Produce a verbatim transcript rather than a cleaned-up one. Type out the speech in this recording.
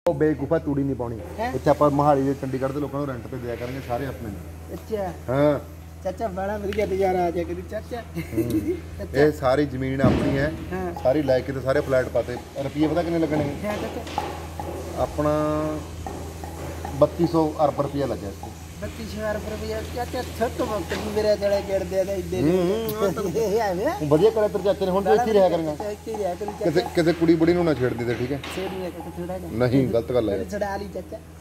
ਬੇਵਕੂਫਾ ਤੂੜੀ ਨਹੀਂ ਪਾਉਣੀ ਇੱਥੇ ਆਪਾਂ ਮਹਾਲੀ ਦੇ ਚੰਡੀਗੜ੍ਹ ਦੇ ਲੋਕਾਂ ਨੂੰ ਰੈਂਟ ਤੇ ਦਿਆ ਕਰਾਂਗੇ ਸਾਰੇ ਆਪਣੇ ਨੇ। ਅੱਛਾ ਹਾਂ ਚਾਚਾ ਬੜਾ ਵਧੀਆ ਨਜ਼ਾਰਾ ਆ ਜਾ ਕਰੀ ਚਾਚਾ। ਇਹ ਸਾਰੀ ਜ਼ਮੀਨ ਆਪਣੀ ਹੈ ਸਾਰੀ ਲੈ ਕੇ ਤੇ ਸਾਰੇ ਫਲੈਟ ਪਾਤੇ। ਰੁਪਈਏ ਪਤਾ ਕਿੰਨੇ ਲੱਗਣੇ ਆਪਣਾ ਬੱਤੀ ਸੌ ਅਰਬ ਰੁਪਈਆ ਲੱਗਿਆ ਇਸ ਬੱਤੀ ਹਜ਼ਾਰ ਰੁਪਇਆ ਚਾਚਾ ਛੱਟ ਵਕਤ ਵੀ ਮੇਰੇ ਜੜੇ ਗੜਦੇ ਆ ਇੱਦੇ ਇਹ ਆਵੇ ਵਧੀਆ ਕਰਿਆ ਤੇਰੇ ਚਾਚੇ ਨੇ। ਹੁਣ ਤੂੰ ਇੱਥੇ ਰਿਹਾ ਕਰਾਂਗਾ ਇੱਥੇ ਰਿਹਾ ਕਰੀ ਕਿਸੇ ਕਿਸੇ ਕੁੜੀ ਬੁੜੀ ਨੂੰ ਨਾ ਛੇੜਦੀ ਤੇ ਠੀਕ ਹੈ ਛੇੜਨੀ ਹੈ ਕਿ ਥੋੜਾ ਨਹੀਂ ਗਲਤ ਗੱਲ ਹੈ ਛੜਾ ਲਈ ਚਾਚਾ।